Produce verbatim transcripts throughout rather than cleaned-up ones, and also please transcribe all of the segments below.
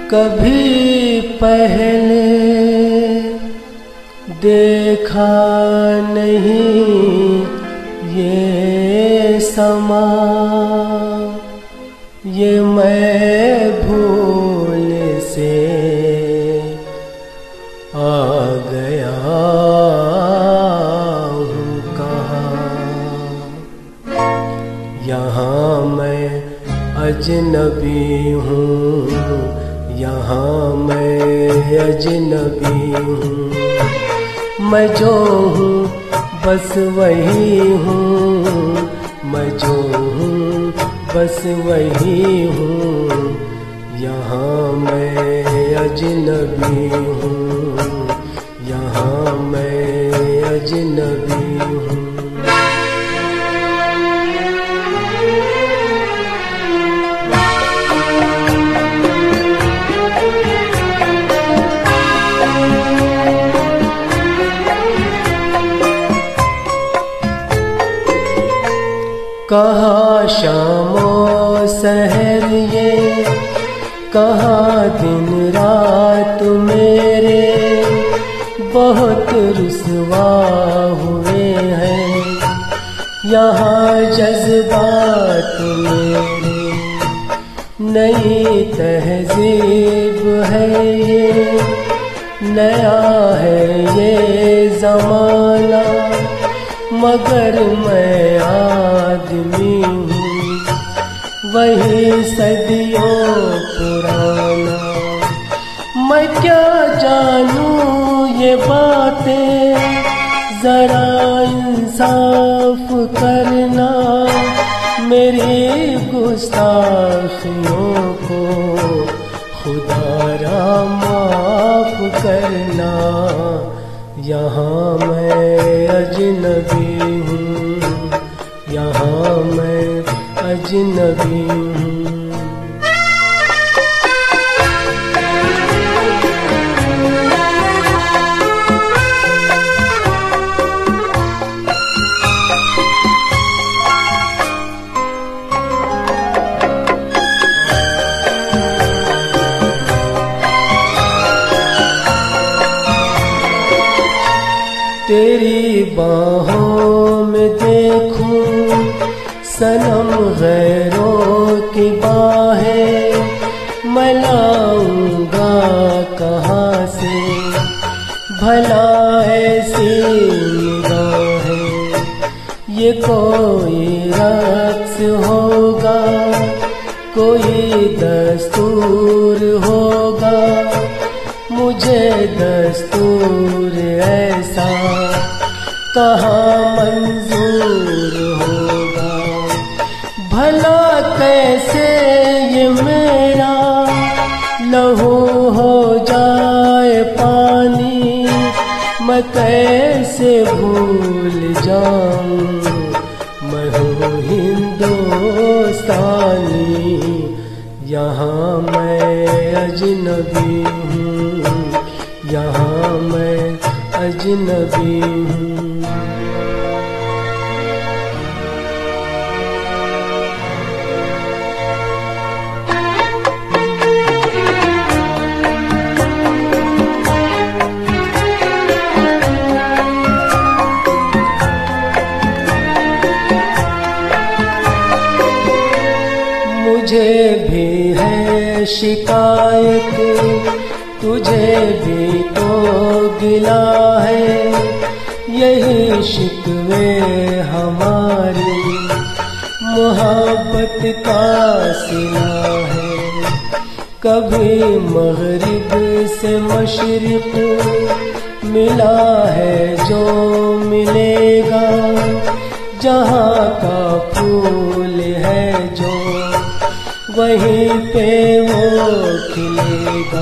कभी पहले देखा नहीं ये समा, ये मैं भूल से आ गया हूँ कहाँ। यहाँ मैं अजनबी हूँ, यहाँ मैं अजनबी हूँ। मैं जो हूँ बस वही हूँ, मैं जो हूँ बस वही हूँ। यहाँ मैं अजनबी हूँ, यहाँ मैं अजनबी हूँ। कहाँ शामो सहर ये, कहाँ दिन रात मेरे बहुत रुसवा हुए हैं। यहाँ जज्बात मेरे नई तहजीब है ये, नया है ये ज़माना, मगर मैं आदमी हूँ वही सदियों पुराना। मैं क्या जानूँ ये बातें, जरा इंसाफ करना, मेरी गुस्ताखियों को खुदारा माफ करना। यहाँ मैं अजनबी हूँ, यहाँ मैं अजनबी हूँ। तेरी बाहों में देखूं सनम गैरों की बाहें, मैं लाऊंगा कहाँ से भला ऐसी निगाहें। ये कोई रक्स होगा, कोई दस्तूर होगा, मुझे दस्तूर ऐसा कहाँ मंजूर होगा। भला कैसे ये मेरा लहू हो जाए पानी, मैं कैसे भूल जाऊं मैं हूँ हिंदुस्तानी। यहाँ मैं अजनबी हूँ, यहाँ मैं अजनबी हूँ। मुझे भी है शिकायत, तुझे भी तो गिला है, यही शिकवे हमारी मोहब्बत का सिला है। कभी मगरिब से मशरिक मिला है जो मिलेगा, जहाँ का फूल है जो वहीं पे वो खिलेगा।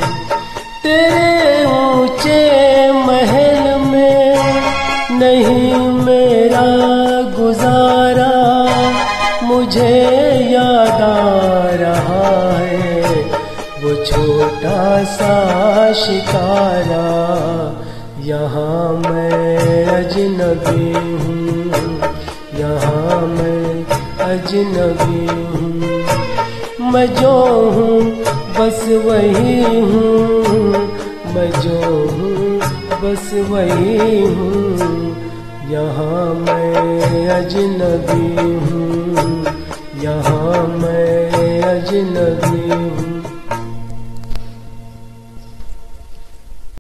तेरे ऊंचे महल में नहीं मेरा गुजारा, मुझे याद आ रहा है वो छोटा सा शिकारा। यहाँ मैं अजनबी हूँ, यहाँ मैं अजनबी हूँ। मैं जो हूँ बस वही हूँ, मैं जो हूँ बस वही हूँ। यहाँ मैं अजनबी हूँ, यहाँ मैं अजनबी हूँ।